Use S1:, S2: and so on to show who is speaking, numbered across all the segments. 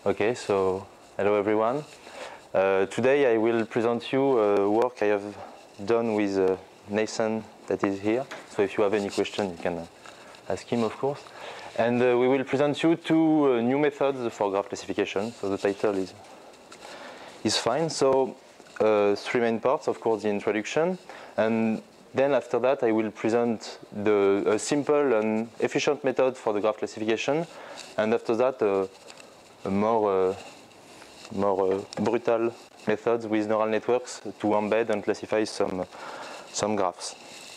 S1: Okay, so hello everyone. Today I will present you work I have done with Nathan that is here. So if you have any question, you can ask him, of course. And we will present you two new methods for graph classification. So the title is fine. So three main parts, of course, the introduction. And then after that, I will present a simple and efficient method for the graph classification. And after that, a more brutal methods with neural networks to embed and classify some graphs.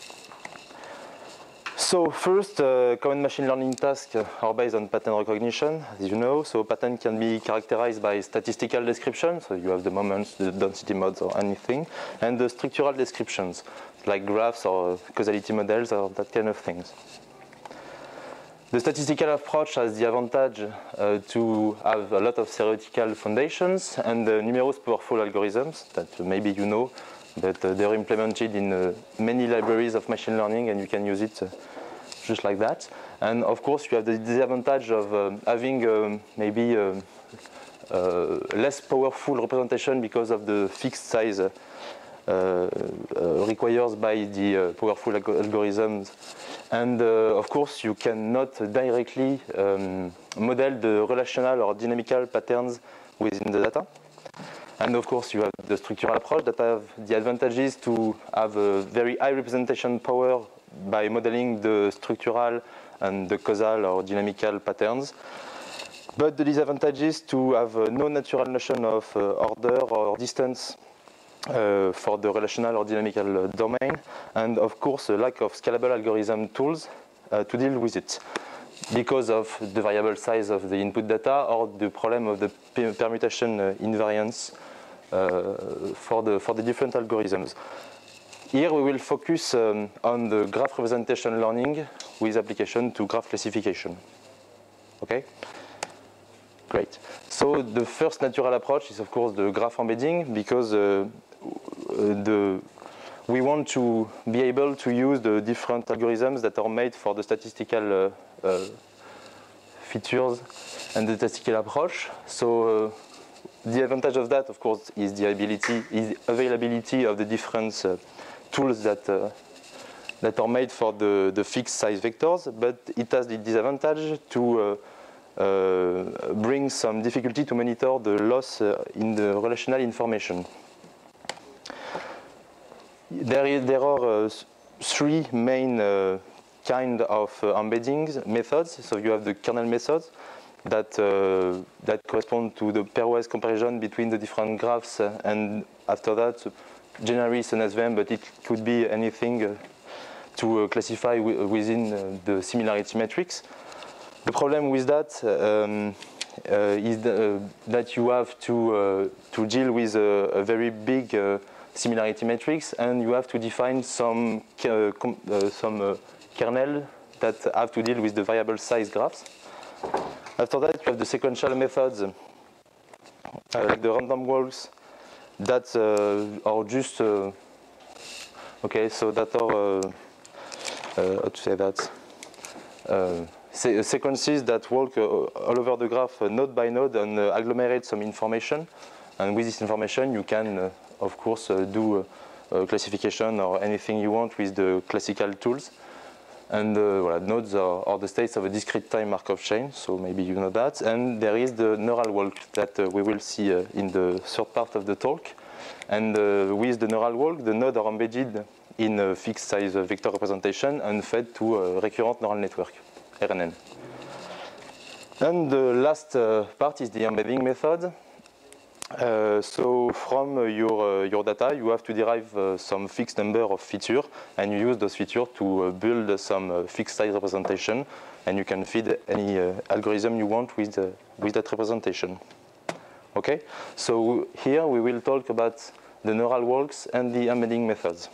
S1: So first, common machine learning tasks are based on pattern recognition, as you know. So pattern can be characterized by statistical description, so you have the moments, the density modes or anything, and the structural descriptions, like graphs or causality models or that kind of things. The statistical approach has the advantage to have a lot of theoretical foundations and numerous powerful algorithms that maybe you know, but they're implemented in many libraries of machine learning and you can use it just like that. And of course you have the disadvantage of having maybe less powerful representation because of the fixed size required by the powerful algorithms. And of course, you cannot directly model the relational or dynamical patterns within the data. And of course, you have the structural approach that have the advantages to have a very high representation power by modeling the structural and the causal or dynamical patterns. But the disadvantage is to have no natural notion of order or distance for the relational or dynamical domain, and of course a lack of scalable algorithm tools to deal with it because of the variable size of the input data or the problem of the permutation invariance for the different algorithms. Here we will focus on the graph representation learning with application to graph classification. Okay? Great. So the first natural approach is of course the graph embedding because we want to be able to use the different algorithms that are made for the statistical features and the statistical approach. So the advantage of that, of course, is the availability of the different tools that are made for the fixed size vectors, but it has the disadvantage to bring some difficulty to monitor the loss in the relational information. There are three main kind of embeddings methods. So you have the kernel methods that correspond to the pairwise comparison between the different graphs, and after that, generally it's an SVM, but it could be anything to classify within the similarity matrix. The problem with that is that you have to deal with a very big similarity matrix, and you have to define some kernel that have to deal with the variable size graphs. After that, you have the sequential methods like the random walks that are just okay. So that are how to say that. Sequences that walk all over the graph node by node and agglomerate some information, and with this information you can of course do classification or anything you want with the classical tools. And voilà, nodes are the states of a discrete time Markov chain, so maybe you know that. And there is the neural walk that we will see in the third part of the talk. And with the neural walk, the nodes are embedded in a fixed size vector representation and fed to a recurrent neural network, RNN. And the last part is the embedding method. So from your data, you have to derive some fixed number of features, and you use those features to build some fixed size representation, and you can feed any algorithm you want with that representation. Okay, so here we will talk about the neural walks and the embedding methods.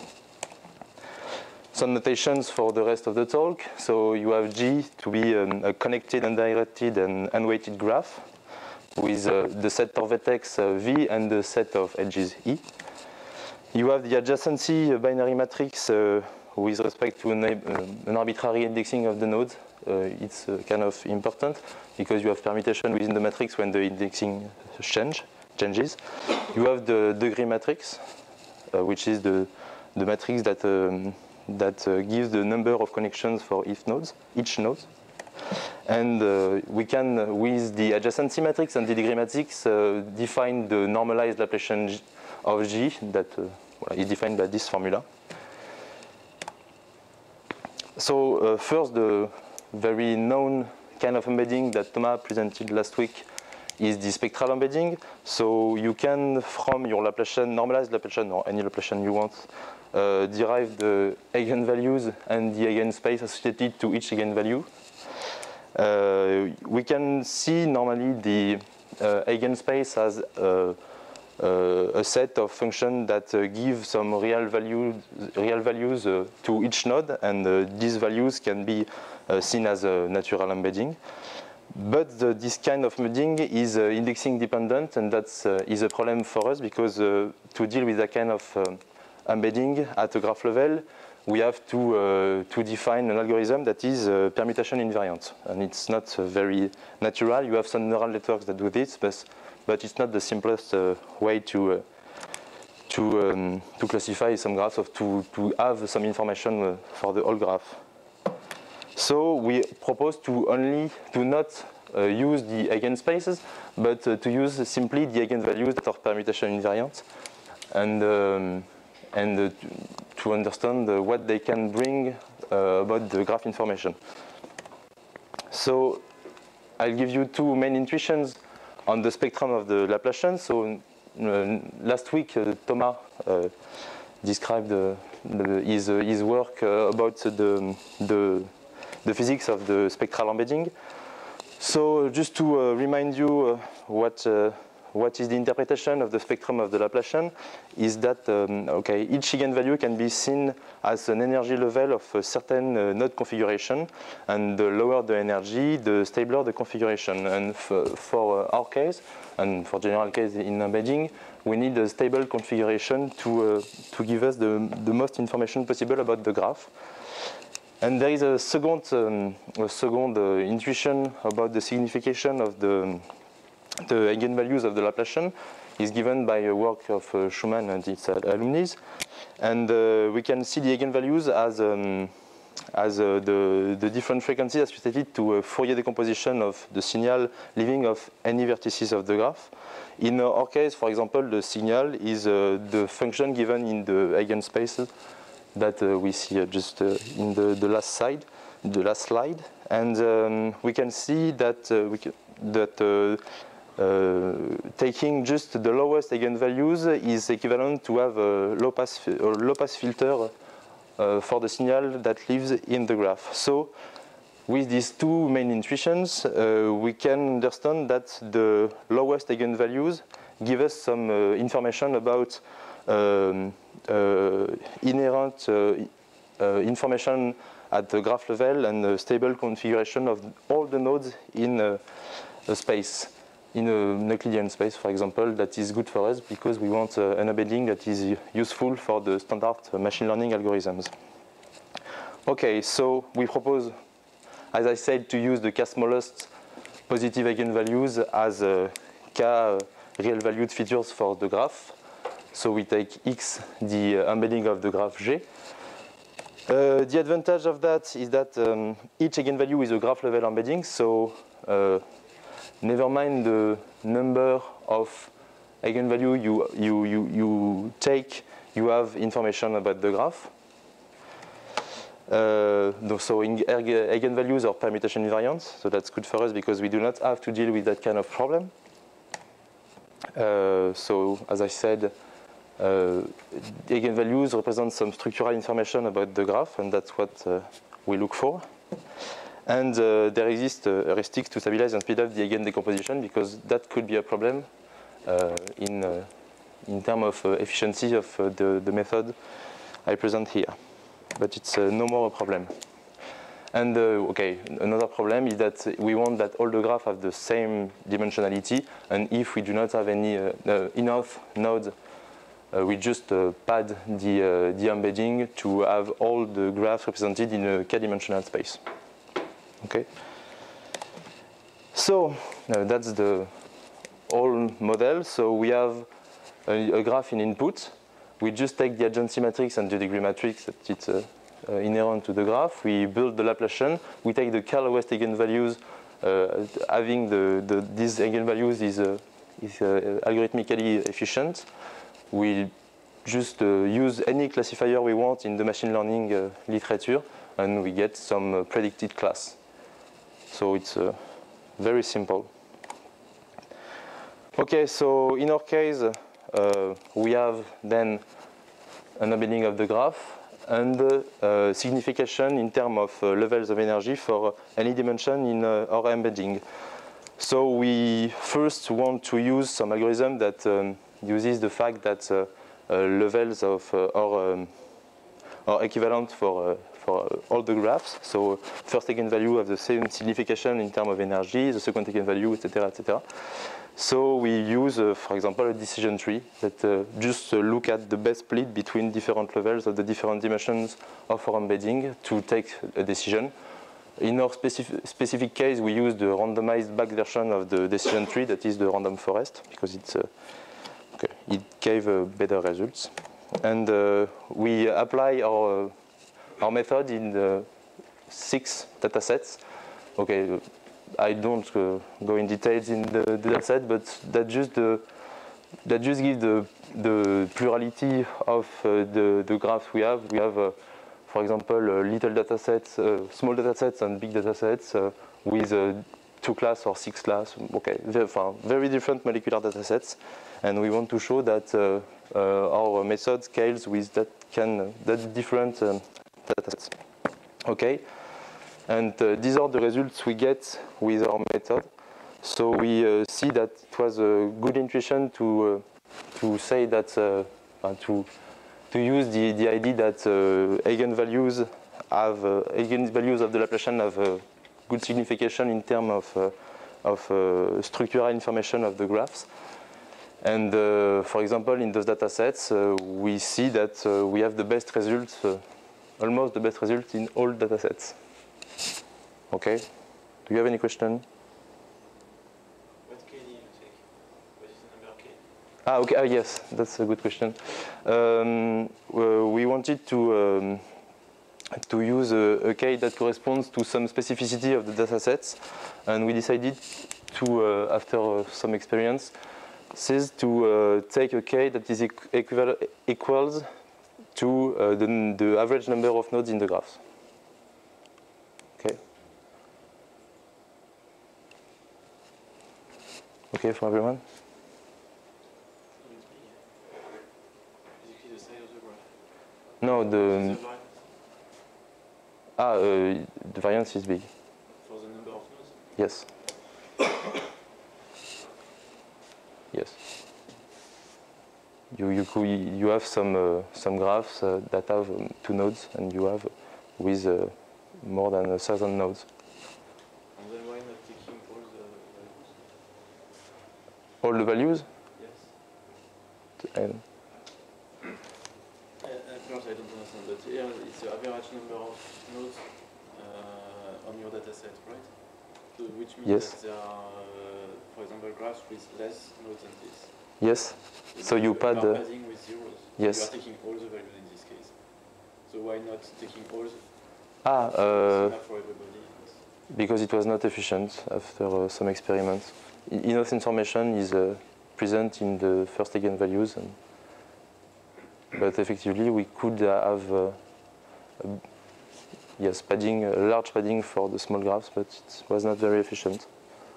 S1: Some notations for the rest of the talk. So you have G to be a connected, undirected, and unweighted graph with the set of vertex V and the set of edges E. You have the adjacency binary matrix with respect to an arbitrary indexing of the nodes it's kind of important because you have permutation within the matrix when the indexing changes. You have the degree matrix, which is the matrix that gives the number of connections for each node. And we can, with the adjacency matrix and the degree matrix, define the normalized Laplacian of G that is defined by this formula. So first, the very known kind of embedding that Thomas presented last week is the spectral embedding. So you can, from your Laplacian, normalized Laplacian, or any Laplacian you want, derive the eigenvalues and the eigenspace associated to each eigenvalue. We can see normally the eigenspace as a set of functions that give some real values to each node, and these values can be seen as a natural embedding. But this kind of embedding is indexing dependent, and that is a problem for us because to deal with that kind of embedding at a graph level, we have to define an algorithm that is permutation invariant, and it's not very natural. You have some neural networks that do this, but it's not the simplest way to classify some graphs, of to have some information for the whole graph. So we propose to not use the eigenspaces, but to use simply the eigenvalues that are permutation invariant, and to understand what they can bring about the graph information. So I'll give you two main intuitions on the spectrum of the Laplacian. So last week, Thomas described his work about the physics of the spectral embedding. So just to remind you what is the interpretation of the spectrum of the Laplacian is that each eigenvalue can be seen as an energy level of a certain node configuration, and the lower the energy, the stabler the configuration. And for our case, and for general case in embedding, we need a stable configuration to give us the most information possible about the graph. And there is a second intuition about the signification of the eigenvalues of the Laplacian is given by a work of Schumann and its alumni. And we can see the eigenvalues as the different frequencies associated to a Fourier decomposition of the signal leaving of any vertices of the graph. In our case, for example, the signal is the function given in the eigenspaces that we see just in the last slide. And we can see that taking just the lowest eigenvalues is equivalent to have a low pass filter for the signal that lives in the graph. So with these two main intuitions, we can understand that the lowest eigenvalues give us some information about inherent information at the graph level and a stable configuration of all the nodes in a space. In a Euclidean space, for example, that is good for us because we want an embedding that is useful for the standard machine learning algorithms. Okay, so we propose, as I said, to use the k smallest positive eigenvalues as k real valued features for the graph. So we take x, the embedding of the graph G. The advantage of that is that each eigenvalue is a graph level embedding, so never mind the number of eigenvalue you take, you have information about the graph. So eigenvalues are permutation invariant, so that's good for us because we do not have to deal with that kind of problem. So as I said, the eigenvalues represent some structural information about the graph, and that's what we look for. And there exists heuristics to stabilize and speed up the eigen decomposition because that could be a problem in terms of efficiency of the method I present here. But it's no more a problem. And another problem is that we want that all the graphs have the same dimensionality, and if we do not have any enough nodes, we just pad the embedding to have all the graphs represented in a k-dimensional space. Okay. So that's the whole model. So we have a graph in input. We just take the adjacency matrix and the degree matrix that it's inherent to the graph. We build the Laplacian. We take the Carl-West eigenvalues. Having these eigenvalues is algorithmically efficient. We just use any classifier we want in the machine learning literature, and we get some predicted class. So it's very simple. Okay, so in our case, we have then an embedding of the graph and signification in terms of levels of energy for any dimension in our embedding. So we first want to use some algorithm that uses the fact that levels of are equivalent for all the graphs. So first eigenvalue have the same signification in terms of energy, the second eigenvalue, etc., etc. So we use, for example, a decision tree that just look at the best split between different levels of the different dimensions of our embedding to take a decision. In our specific case, we use the randomized back version of the decision tree, that is the random forest, because it's, it gave better results. And we apply our method in the 6 data sets. Okay, I don't go in details in the data set, but that just gives the plurality of the graphs we have. We have, for example, little data sets, small data sets, and big data sets with 2 class or 6 class. Okay, very different molecular data sets, and we want to show that our method scales with that different data sets. Okay. And these are the results we get with our method. So we see that it was a good intuition to say that to use the idea that eigenvalues of the Laplacian have a good signification in terms of structural information of the graphs. And for example, in those data sets, we see that we have the best results, almost the best results in all data sets. Okay. Do you have any question?
S2: What k do you take? What is the number k?
S1: Ah, okay. Yes, that's a good question. We wanted to use a k that corresponds to some specificity of the data sets, and we decided to, after some experience, to take a k that is equals to the average number of nodes in the graphs. Okay. Okay for everyone?
S2: Basically the size of the graph.
S1: No,
S2: The variance
S1: the variance is big.
S2: for the number of nodes?
S1: Yes. Yes. You have some graphs that have 2 nodes, and you have with more than 1,000 nodes.
S2: And then why not taking all the values?
S1: All the values?
S2: Yes.
S1: And
S2: First, I don't understand, but here it's the average number of nodes on your data set, right? So which means
S1: yes.
S2: that there are, for example, graphs with less nodes than this.
S1: Yes. So you pad.
S2: You are padding with zeros.
S1: Yes.
S2: You are taking all the values in this case. So why not taking all the for everybody?
S1: Because it was not efficient after some experiments. Enough information is present in the first eigenvalues, but effectively we could have yes, padding, a large padding for the small graphs, but it was not very efficient.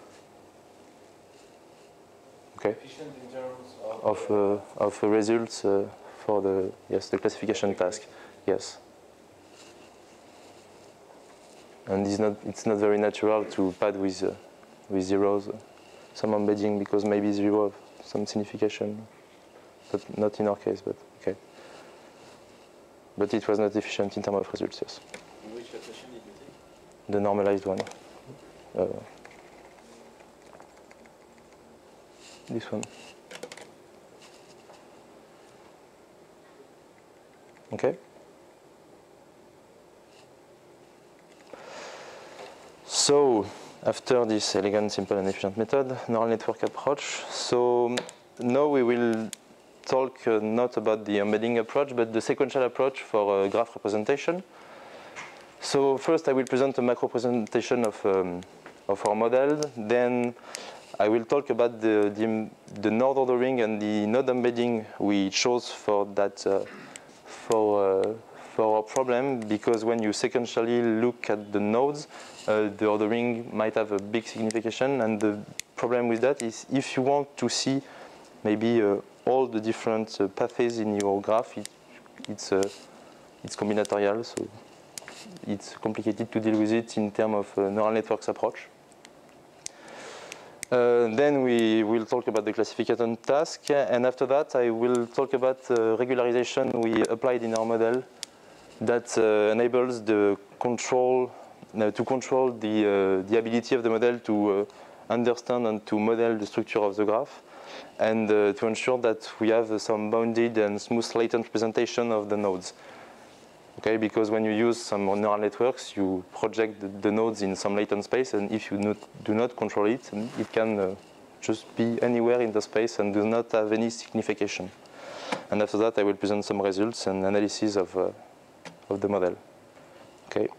S1: Okay.
S2: Efficient in terms
S1: of results for the the classification task. Yes. And it's not very natural to pad with zeros, some embedding, because maybe zero have some signification, but not in our case. But okay. But it was not efficient in terms of results. Yes.
S2: And which Laplacian did you take?
S1: The normalized one. This one. Okay. So after this elegant, simple, and efficient method, neural network approach. So now we will talk not about the embedding approach, but the sequential approach for graph representation. So first I will present a macro presentation of our model. Then I will talk about the node ordering and the node embedding we chose for that for our problem, because when you sequentially look at the nodes, the ordering might have a big signification, and the problem with that is if you want to see maybe all the different paths in your graph, it's combinatorial, so it's complicated to deal with it in terms of neural networks approach. Then we will talk about the classification task, and after that I will talk about regularization we applied in our model that enables the control to control the ability of the model to understand and to model the structure of the graph, and to ensure that we have some bounded and smooth latent representation of the nodes. Okay, because when you use some neural networks, you project the nodes in some latent space, and if you do not control it, it can just be anywhere in the space and does not have any signification. And after that, I will present some results and analysis of the model. Okay.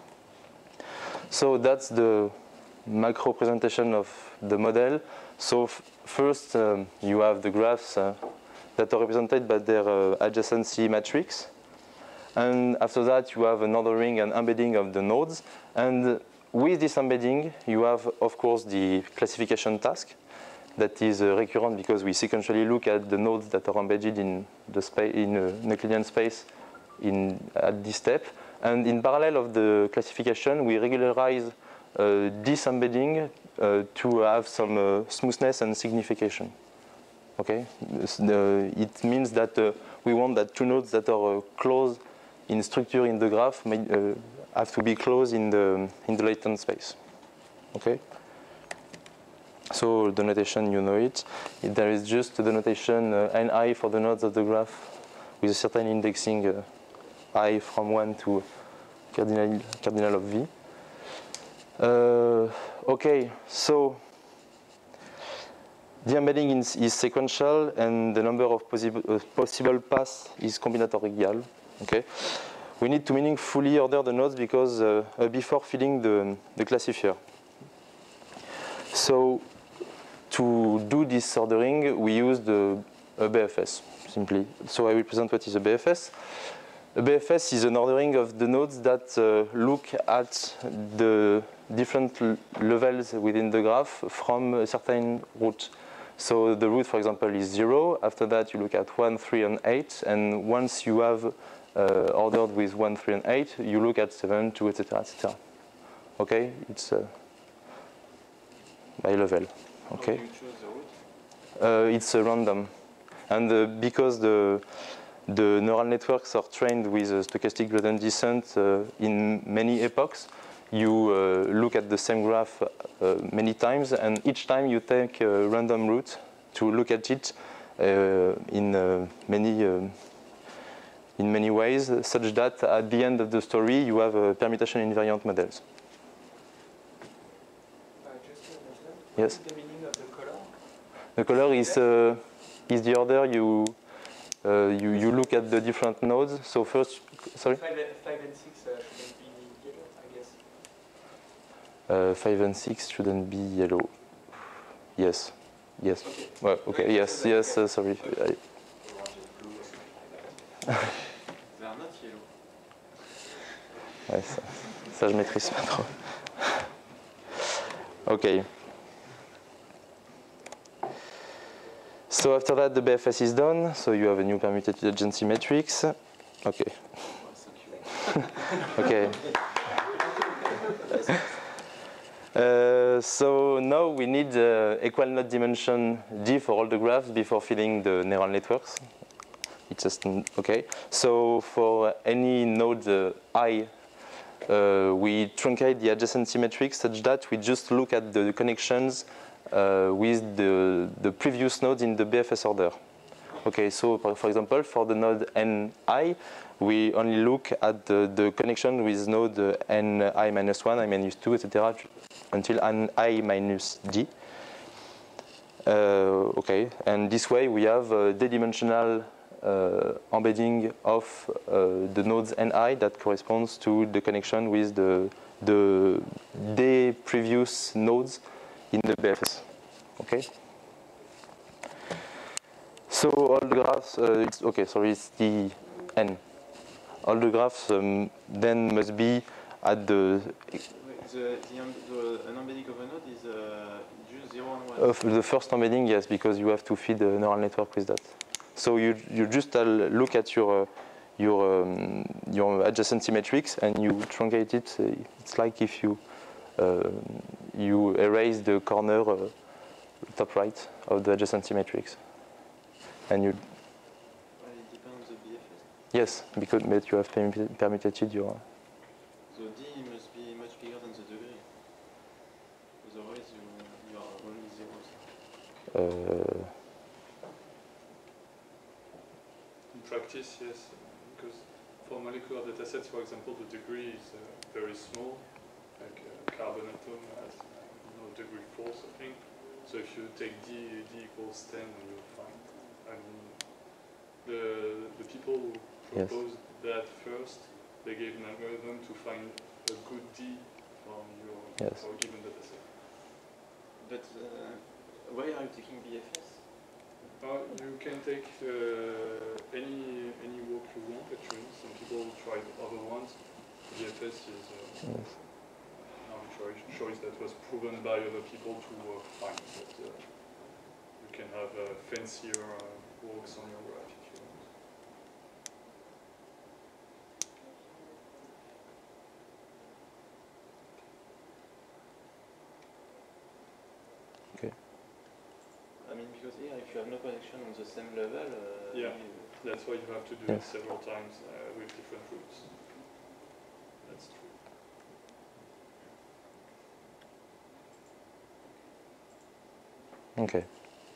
S1: So that's the macro presentation of the model. So first, you have the graphs that are represented by their adjacency matrix. And after that, you have an ordering and embedding of the nodes. And with this embedding, you have, of course, the classification task that is recurrent because we sequentially look at the nodes that are embedded in the space, in Euclidean space at this step. And in parallel of the classification, we regularize this embedding to have some smoothness and signification. Okay, it means that we want that two nodes that are close in structure in the graph have to be close in the latent space. Okay. So the notation, you know it. There is just the notation ni for the nodes of the graph with a certain indexing I from 1 to cardinal of v. Okay, so the embedding is sequential, and the number of possible paths is combinatorial. Okay, we need to meaningfully order the nodes because before feeding the classifier. So to do this ordering, we used a BFS simply. So I will present what is a BFS. A BFS is an ordering of the nodes that look at the different levels within the graph from a certain root. So the root, for example, is 0. After that, you look at 1, 3, and 8. And once you have ordered with 1, 3, and 8, you look at 7, 2, etc., etc. Okay, it's by level. Okay.
S2: How do you choose the root?
S1: It's random, and because the neural networks are trained with stochastic gradient descent in many epochs, you look at the same graph many times, and each time you take a random route to look at it in many ways, such that at the end of the story you have permutation invariant models.
S3: Just to understand,
S1: yes?
S3: the meaning of the color?
S1: The color is the order you look at the different nodes. So first, sorry?
S3: 5 and 6 shouldn't be yellow, I guess.
S1: 5 and 6 shouldn't be yellow. Yes. Yes.
S3: Okay.
S1: Well, okay. Yes. Yes. Sorry.
S2: They are not yellow.
S1: Ouais, ça je maîtrise pas trop. Okay. So after that, the BFS is done. So you have a new permutative adjacency matrix. Okay. Okay. So now we need equal node dimension D for all the graphs before feeding the neural networks. It's just okay. So for any node I, we truncate the adjacency matrix such that we just look at the connections with the previous nodes in the BFS order. Okay, so for example, for the node ni, we only look at the connection with node ni minus 1, I minus 2, etc. until I minus d. Okay, and this way we have a d-dimensional embedding of the nodes ni that corresponds to the connection with the d previous nodes in the BFS. Okay. So all the graphs, it's the n. All the graphs then must be at the.
S2: An embedding of a node is just 0 and 1.
S1: The first embedding, yes, because you have to feed the neural network with that. So you just look at your adjacency matrix and you truncate it. It's like if you erase the corner top right of the adjacency matrix, and you.
S2: Well, it depends on the BFS.
S1: Yes, because but you have permutated your.
S2: So d must be much bigger than the degree. Otherwise, you are only zeros.
S4: In practice, yes, because for molecular datasets, for example, the degree is very small, like a carbon atom has degree 4 something. So if you take d equals 10, you'll find. I mean, the people who proposed that first, they gave an algorithm to find a good d from your given dataset.
S2: But why are you taking BFS?
S4: You can take any work you want, actually. Some people tried other ones. BFS is an arbitrary choice that was proven by other people to work fine. But you can have fancier works on your graph if you want.
S1: Okay.
S2: I mean, because here, if you have no connection on the same level,
S4: that's why you have to do it several times with different routes. That's true.
S1: Okay.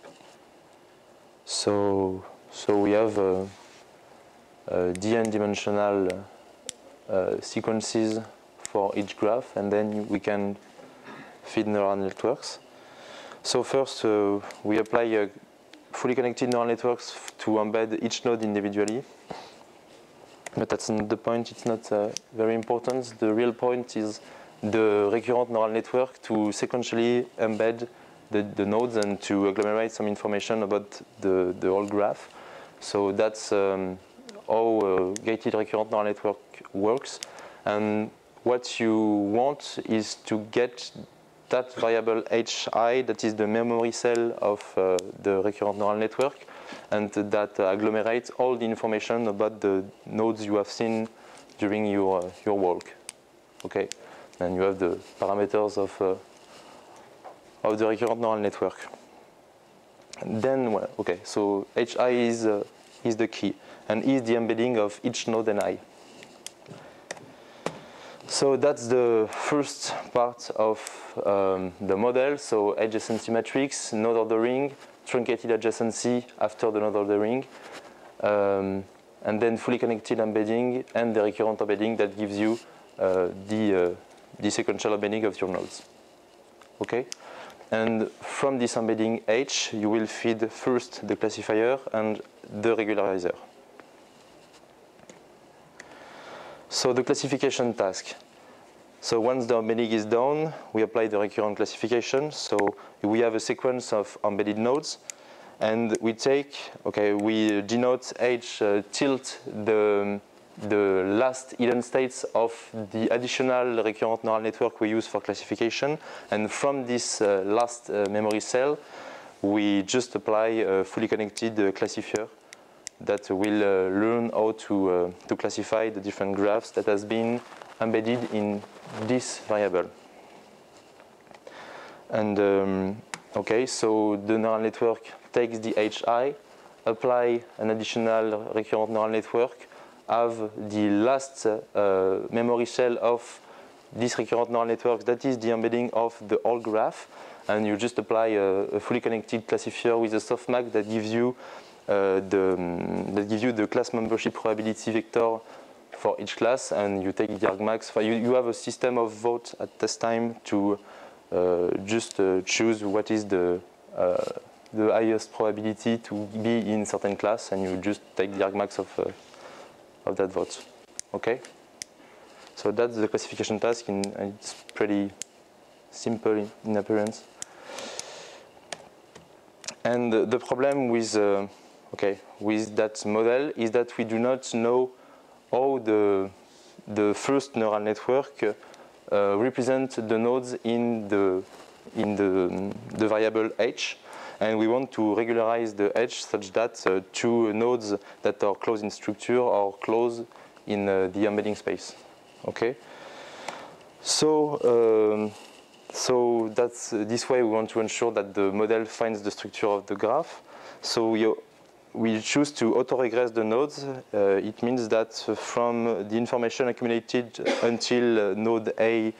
S1: So we have dn-dimensional sequences for each graph, and then we can feed neural networks. So first, we apply fully connected neural networks to embed each node individually. But that's not the point. It's not very important. The real point is the recurrent neural network to sequentially embed the nodes and to agglomerate some information about the whole graph. So that's how gated recurrent neural network works. And what you want is to get that variable hi, that is the memory cell of the recurrent neural network, and that agglomerates all the information about the nodes you have seen during your work. Okay, and you have the parameters of the recurrent neural network. And then, well, okay, so hi is the key, and is the embedding of each node ni. So that's the first part of the model. So adjacency matrix, node ordering, truncated adjacency after the node ordering, and then fully connected embedding and the recurrent embedding that gives you the sequential embedding of your nodes. Okay, and from this embedding H, you will feed first the classifier and the regularizer. So the classification task. So once the embedding is done, we apply the recurrent classification. So we have a sequence of embedded nodes, and we denote H tilt the last hidden states of the additional recurrent neural network we use for classification. And from this last memory cell, we just apply a fully connected classifier that will learn how to classify the different graphs that has been embedded in this variable. And okay, so the neural network takes the hi, apply an additional recurrent neural network, have the last memory cell of this recurrent neural network, that is the embedding of the whole graph, and you just apply a fully connected classifier with a softmax that gives you that gives you the class membership probability vector for each class, and you take the argmax. You have a system of vote at test time to just choose what is the highest probability to be in certain class, and you just take the argmax of that vote. Okay? So that's the classification task, and it's pretty simple in appearance. And the problem with with that model is that we do not know how the first neural network represent the nodes in the variable h, and we want to regularize the h such that two nodes that are close in structure are close in the embedding space. Okay. So that's this way we want to ensure that the model finds the structure of the graph. So we choose to autoregress the nodes. It means that from the information accumulated until node A,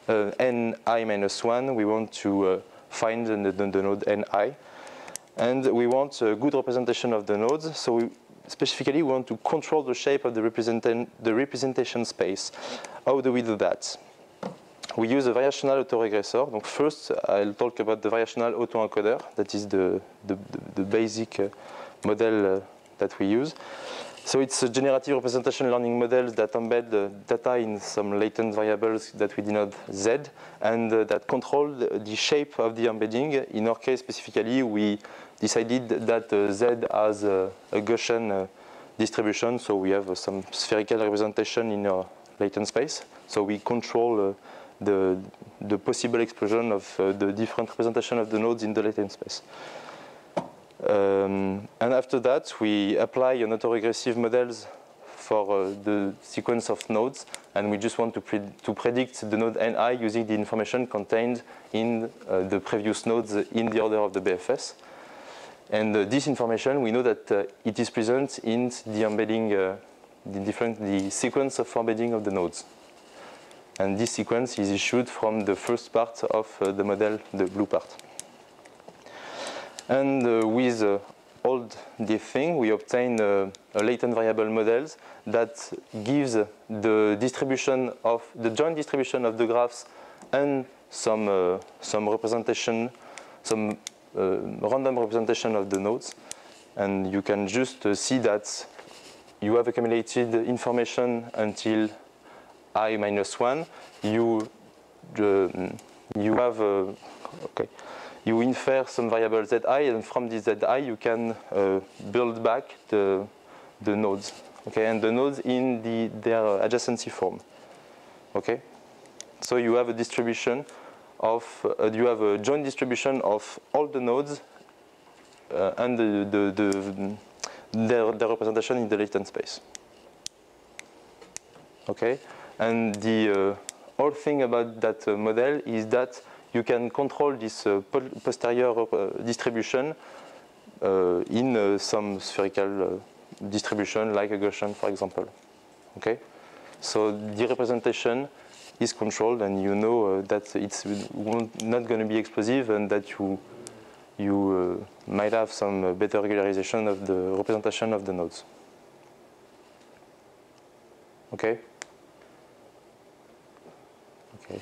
S1: ni-1, we want to find the node ni. And we want a good representation of the nodes. So specifically, we want to control the shape of the representation space. How do we do that? We use a variational autoregressor. Donc first, I'll talk about the variational autoencoder. That is the basic model that we use. So it's a generative representation learning model that embed data in some latent variables that we denote Z, and that control the shape of the embedding. In our case specifically, we decided that Z has a Gaussian distribution, so we have some spherical representation in our latent space. So we control the possible explosion of the different representation of the nodes in the latent space. And after that, we apply an autoregressive models for the sequence of nodes, and we just want to predict the node ni using the information contained in the previous nodes in the order of the BFS. And this information, we know that it is present in the embedding, the sequence of embedding of the nodes. And this sequence is issued from the first part of the model, the blue part. And with all this thing, we obtain a latent variable models that gives the distribution of the joint distribution of the graphs and some representation, some random representation of the nodes. And you can just see that you have accumulated information until i-1. You infer some variable zi, and from this zi you can build back the nodes. Okay, and the nodes in their adjacency form. Okay, so you have a distribution of you have a joint distribution of all the nodes and the representation in the latent space. Okay. And the whole thing about that model is that you can control this posterior distribution in some spherical distribution, like a Gaussian, for example. Okay, so the representation is controlled, and you know that it's not going to be explosive, and that you might have some better regularization of the representation of the nodes. Okay. Okay.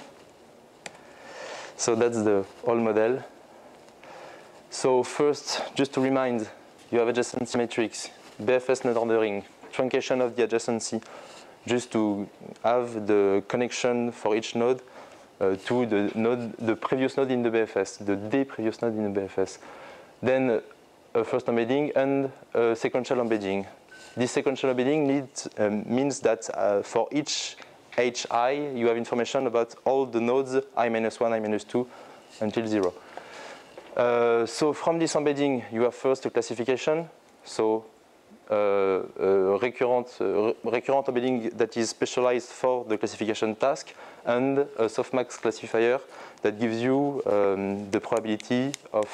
S1: So that's the whole model. So first, just to remind, you have adjacency matrix, BFS node ordering, truncation of the adjacency, just to have the connection for each node to the previous node in the BFS, the previous node in the BFS. Then a first embedding and a sequential embedding. This sequential embedding means that for each hi, you have information about all the nodes i-1, i-2 until 0. So from this embedding, you have first a classification. So recurrent embedding that is specialized for the classification task, and a softmax classifier that gives you the probability of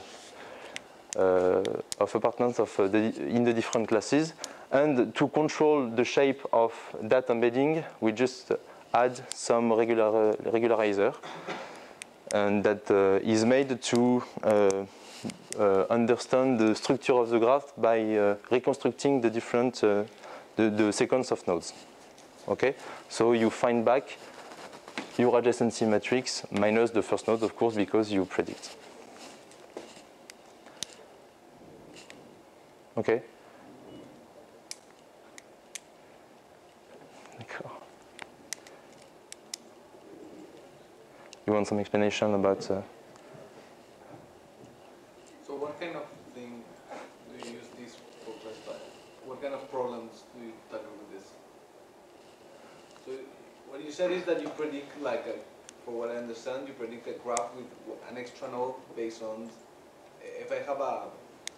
S1: apartments in the different classes. And to control the shape of that embedding, we just add some regularizer, and that is made to understand the structure of the graph by reconstructing the different the sequence of nodes. Okay, so you find back your adjacency matrix minus the first node, of course, because you predict. Okay. You want some explanation about?
S5: So what kind of thing do you use this for classifying? What kind of problems do you tackle with this? So what you said is that you predict, like, for what I understand, you predict a graph with an extra node based on, if I have a,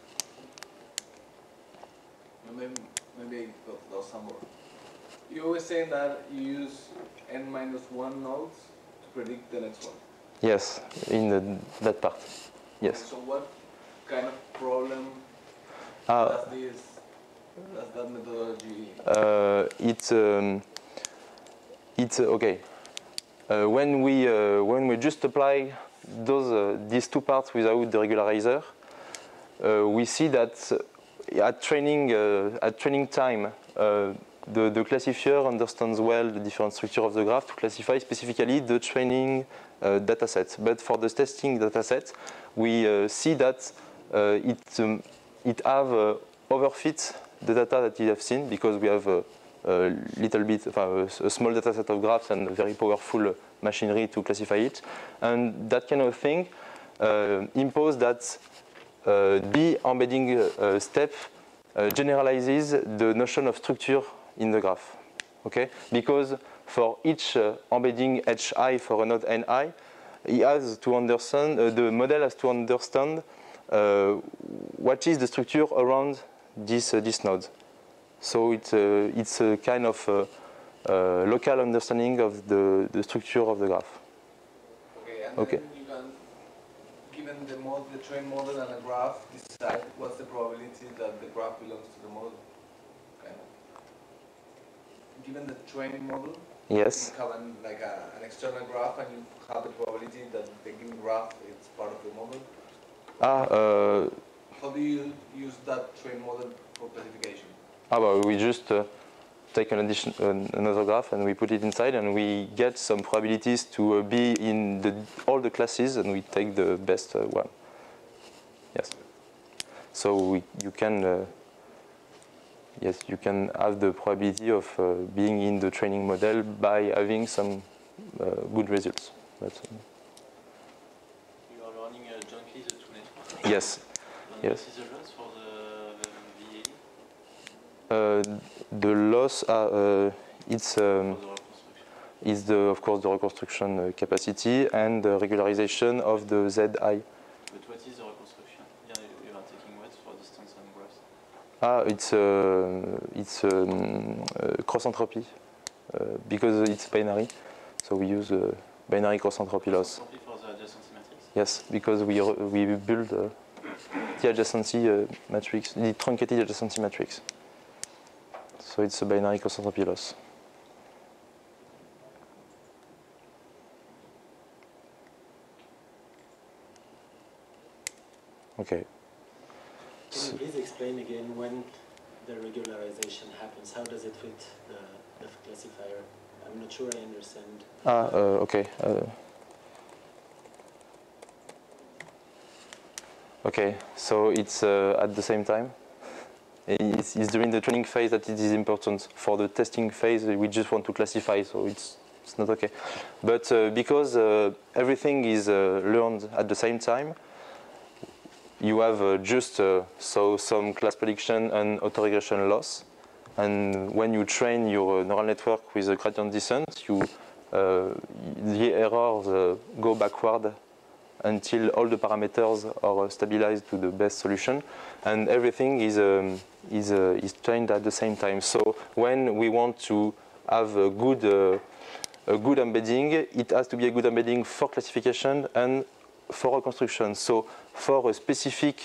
S5: maybe I got lost somewhere. You always saying that you use n-1 nodes to predict the next one.
S1: Yes, in that part. Yes.
S5: So what kind of problem does that methodology?
S1: It's okay. When we just apply these two parts without the regularizer, we see that at training time, the classifier understands well the different structure of the graph to classify specifically the training dataset. But for the testing dataset, we see that it have overfit the data that you have seen because we have a little bit, a small dataset of graphs and very powerful machinery to classify it. And that kind of thing impose that the embedding step generalizes the notion of structure in the graph, okay? Because for each embedding hi for a node ni, he has to understand, the model has to understand what is the structure around this node. So it's a kind of local understanding of the structure of the graph.
S5: Okay, and
S1: okay.
S5: Then you can, given the trained model and a graph, decide what's the probability that the graph belongs to the model. Kind of. Given the trained model,
S1: yes.
S5: you have an external graph, and you have the probability that the given graph is part of the model. How do you use that trained model for classification?
S1: Well, we just take another graph and we put it inside, and we get some probabilities to be in all the classes, and we take the best one. Yes. So you can. Yes, you can have the probability of being in the training model by having some good results. But,
S2: you are running jointly the two networks?
S1: Yes.
S2: And
S1: yes.
S2: what is the loss for the VAE?
S1: The loss, it's of course the reconstruction capacity and the regularization of the ZI.
S2: But what is the reconstruction? You are taking what for distance and graphs?
S1: It's cross entropy because it's binary, so we use binary cross entropy loss.
S2: Entropy for the adjacency matrix?
S1: Yes, because we build the adjacency matrix, the truncated adjacency matrix. So it's a binary cross entropy loss. Okay.
S6: Can you please explain again when the regularization happens? How does it fit the classifier? I'm not sure I understand.
S1: Okay. Okay, so it's at the same time. It's during the training phase that it is important. For the testing phase, we just want to classify, so it's not okay. But because everything is learned at the same time, you have just some class prediction and autoregression loss. And when you train your neural network with a gradient descent, the errors go backward until all the parameters are stabilized to the best solution, and everything is trained at the same time. So when we want to have a good embedding, it has to be a good embedding for classification and for reconstruction. So for a specific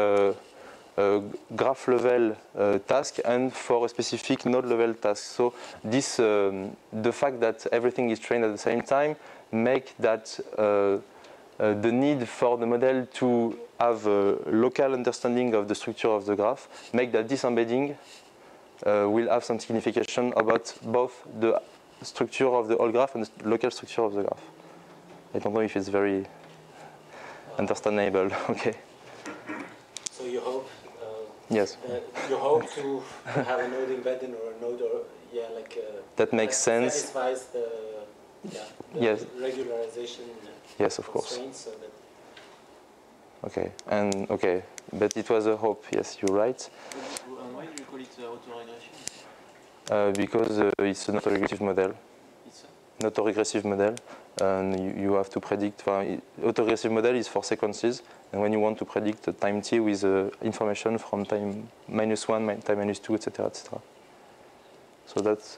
S1: graph level task and for a specific node level task. So this, the fact that everything is trained at the same time make that the need for the model to have a local understanding of the structure of the graph make that this embedding will have some signification about both the structure of the whole graph and the local structure of the graph. I don't know if it's very understandable. Okay.
S6: So you hope
S1: Yes.
S6: you hope to have a node embedding or a node or
S1: that makes sense.
S6: Satisfies the
S1: Yes.
S6: regularization
S1: Yes, of course.
S6: constraints. So that
S1: Okay, and okay, but it was a hope. Yes, you're right.
S2: And why do you call it autoregression?
S1: Because it's an autoregressive model.
S2: It's
S1: An autoregressive model, and you have to predict. Autoregressive model is for sequences, and when you want to predict time t with information from time -1, time -2, etc., etc. So that's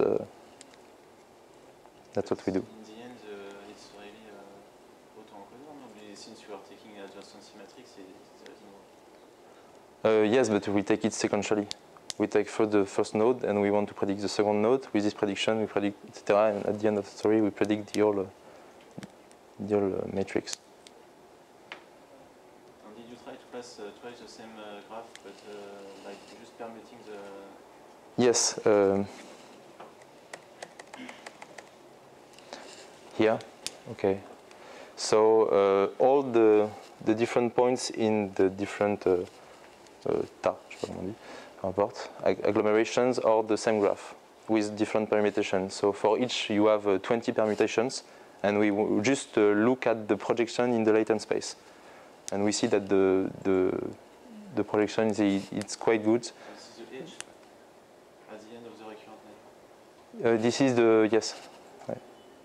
S1: what we do.
S2: in the end, it's really autoencoder, no? Since you are taking adjacency matrix, there is no.
S1: Yes, but we take it sequentially. We take first the first node, and we want to predict the second node. With this prediction, we predict etc. And at the end of the story, we predict the whole matrix.
S2: And did you try to pass twice the same graph, but like just permitting the?
S1: Yes. Here, okay. So all the different points in the different tas, je sais pas comment on dit, peu importe, agglomerations are the same graph with different permutations. So for each you have 20 permutations, and we just look at the projection in the latent space, and we see that the projection it's quite good.
S2: This is the edge at the end of the recurrent network.
S1: This is the yes. Right.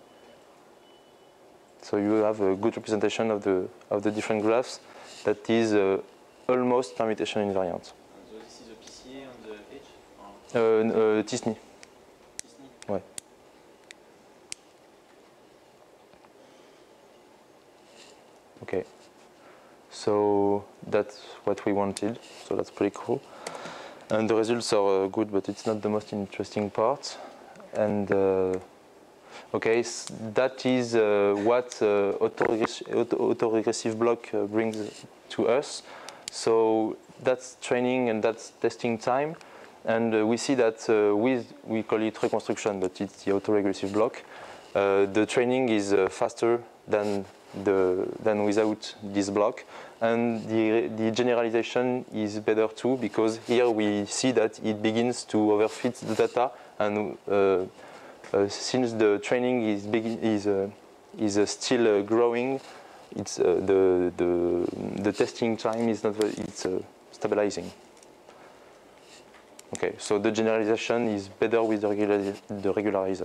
S1: So you have a good representation of the different graphs that is almost permutation invariant.
S2: So this is the PCA on the edge? Or
S1: T-SNE.
S2: Disney?
S1: Ouais. Okay. So that's what we wanted. So that's pretty cool. And the results are good, but it's not the most interesting part. And okay, so that is what autoregressive block brings to us. So that's training and that's testing time. And we see that we call it reconstruction, but it's the autoregressive block. The training is faster than without this block. And the generalization is better too, because here we see that it begins to overfit the data, and since the training is still growing, it's the testing time is not it's stabilizing. Okay, so the generalization is better with the regularizer.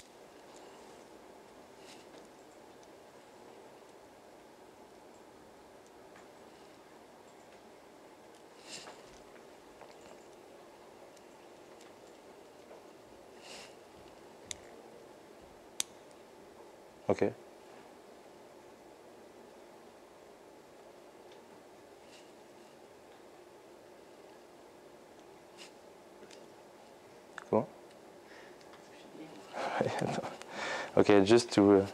S1: Okay. Cool. Okay, just to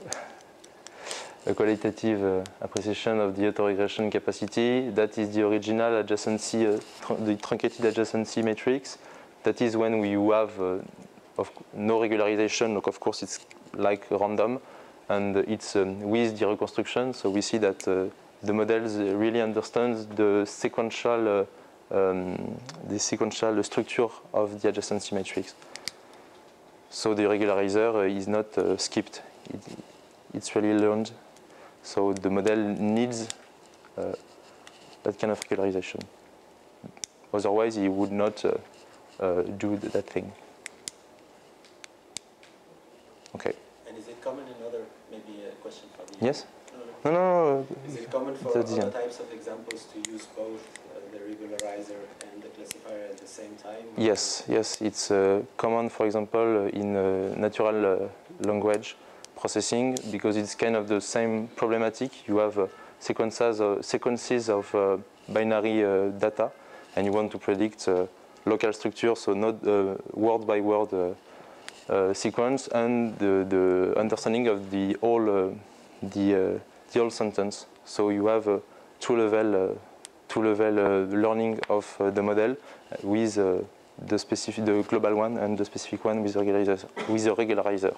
S1: a qualitative appreciation of the autoregression capacity. That is the original adjacency, the truncated adjacency matrix. That is when we have no regularization. Like, of course, it's like random, and it's with the reconstruction. So we see that the models really understand the sequential structure of the adjacency matrix. So the regularizer is not skipped. It's really learned. So the model needs that kind of regularization. Otherwise, he would not do that thing. Okay.
S6: And is it common in other, maybe a question for the...
S1: Yes? No.
S6: Is it common for
S1: That's
S6: other
S1: the
S6: types of examples to use both the regularizer and the classifier at the same time?
S1: Yes. It's common, for example, in natural language processing, because it's kind of the same problematic. You have sequences of binary data, and you want to predict local structure, so not word by word sequence, and the understanding of the whole the the whole sentence. So you have a two-level learning of the model with the global one and the specific one with the regularizer.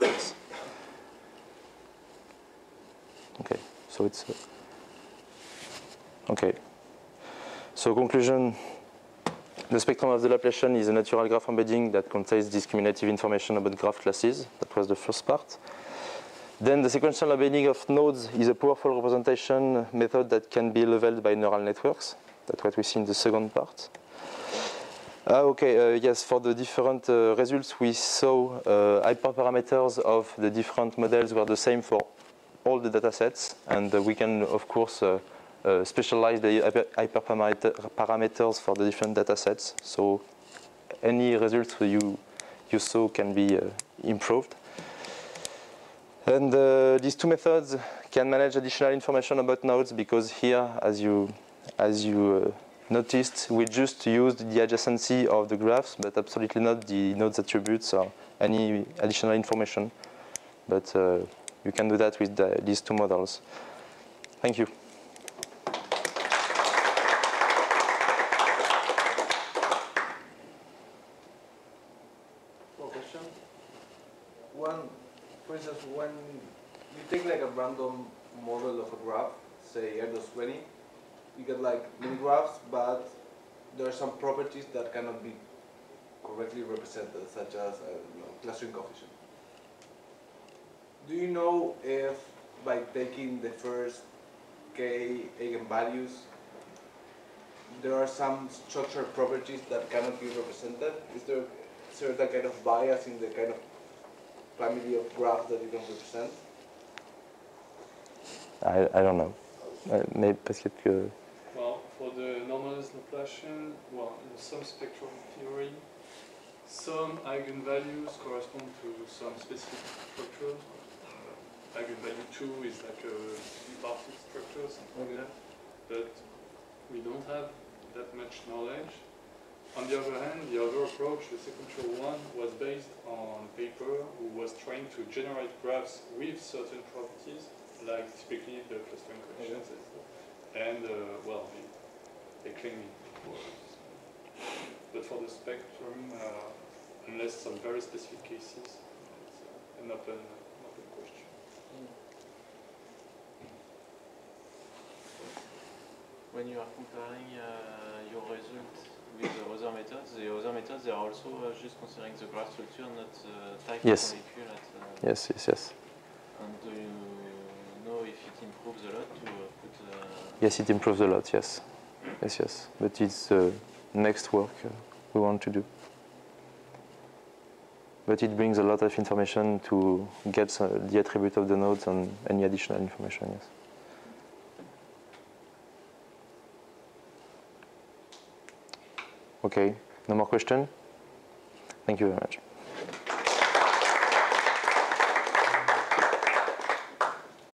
S1: Okay, so it's okay. So conclusion. The spectrum of the Laplacian is a natural graph embedding that contains discriminative information about graph classes. That was the first part. Then the sequential embedding of nodes is a powerful representation method that can be leveled by neural networks. That's what we see in the second part. Yes, for the different results, we saw hyperparameters of the different models were the same for all the data sets. And we can, of course, specialize the hyperparameters for the different data sets. So any results you saw can be improved. And these two methods can manage additional information about nodes because here, as you noticed, we just used the adjacency of the graphs, but absolutely not the nodes attributes or any additional information. But you can do that with these two models. Thank you.
S5: One, for instance, when you take like a random model of a graph, say R-20, you get like many graphs, but there are some properties that cannot be correctly represented, such as clustering coefficient. Do you know if by taking the first k eigenvalues, there are some structural properties that cannot be represented? Is there certain kind of bias in the kind of family of graphs that you can represent?
S1: I don't know. Maybe
S4: Well, for the normalized Laplacian, well, in some spectral theory, some eigenvalues correspond to some specific structures. Eigenvalue 2 is like a bipartite structure, something like that. But we don't have that much knowledge. On the other hand, the other approach, the sequential one, was based on paper who was trying to generate graphs with certain properties, like typically the clustering coefficients and stuff. And, well, they claim it works. But for the spectrum, unless some very specific cases, it's an open question.
S2: When you are comparing your result with the other methods, they are also just considering the graph structure, not type
S1: Yes.
S2: of molecule.
S1: Yes.
S2: And do you know if it improves a lot to put?
S1: Yes, it improves a lot. Yes. But it's next work we want to do. But it brings a lot of information to get the attribute of the nodes and any additional information. Yes. Okay. No more question? Thank you very much.